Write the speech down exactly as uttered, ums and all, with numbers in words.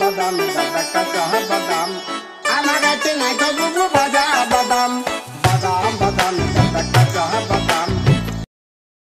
বাদাম ডাক্তার সাহেব বাদাম আমার কাছে নাই তো বুবু